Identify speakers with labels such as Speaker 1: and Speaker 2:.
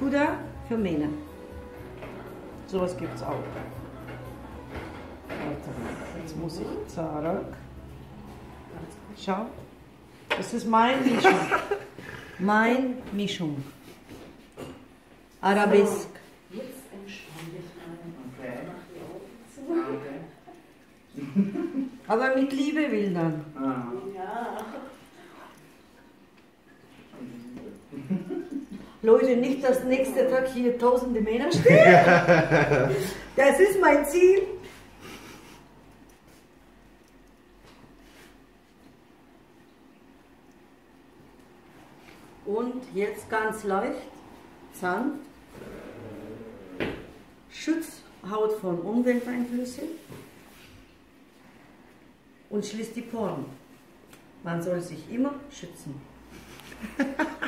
Speaker 1: Puder für Mähne. Sowas gibt es auch. Jetzt muss ich zurück. Schau, das ist meine Mischung. Meine Mischung. Arabesk.
Speaker 2: Jetzt entspann dich mal. Okay. Okay.
Speaker 1: Aber mit Liebe will dann.
Speaker 2: Ja.
Speaker 1: Leute, nicht, dass nächsten Tag hier tausende Männer stehen. Das ist mein Ziel. Und jetzt ganz leicht, sanft, Schutzhaut von Umwelteinflüssen und schließt die Poren. Man soll sich immer schützen.